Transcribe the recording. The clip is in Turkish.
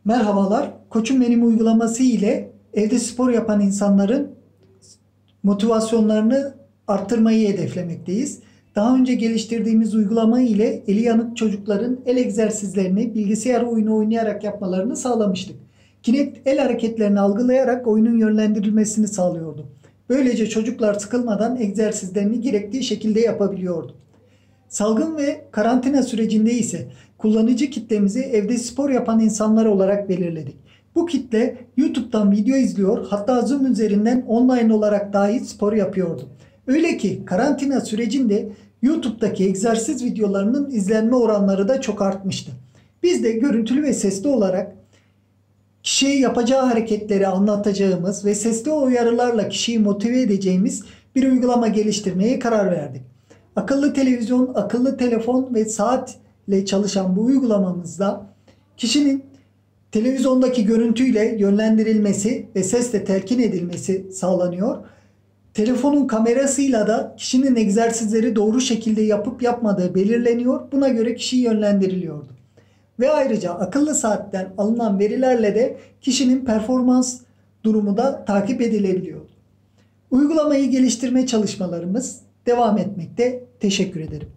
Merhabalar, Koçum Benim uygulaması ile evde spor yapan insanların motivasyonlarını arttırmayı hedeflemekteyiz. Daha önce geliştirdiğimiz uygulama ile eli yanık çocukların el egzersizlerini bilgisayar oyunu oynayarak yapmalarını sağlamıştık. Kinect el hareketlerini algılayarak oyunun yönlendirilmesini sağlıyordu. Böylece çocuklar sıkılmadan egzersizlerini gerektiği şekilde yapabiliyordu. Salgın ve karantina sürecinde ise kullanıcı kitlemizi evde spor yapan insanlar olarak belirledik. Bu kitle YouTube'dan video izliyor, hatta Zoom üzerinden online olarak dahi spor yapıyordu. Öyle ki karantina sürecinde YouTube'daki egzersiz videolarının izlenme oranları da çok artmıştı. Biz de görüntülü ve sesli olarak kişiye yapacağı hareketleri anlatacağımız ve sesli uyarılarla kişiyi motive edeceğimiz bir uygulama geliştirmeye karar verdik. Akıllı televizyon, akıllı telefon ve saatle çalışan bu uygulamamızda kişinin televizyondaki görüntüyle yönlendirilmesi ve sesle telkin edilmesi sağlanıyor. Telefonun kamerasıyla da kişinin egzersizleri doğru şekilde yapıp yapmadığı belirleniyor. Buna göre kişi yönlendiriliyordu. Ve ayrıca akıllı saatten alınan verilerle de kişinin performans durumu da takip edilebiliyordu. Uygulamayı geliştirme çalışmalarımız devam etmekte. Teşekkür ederim.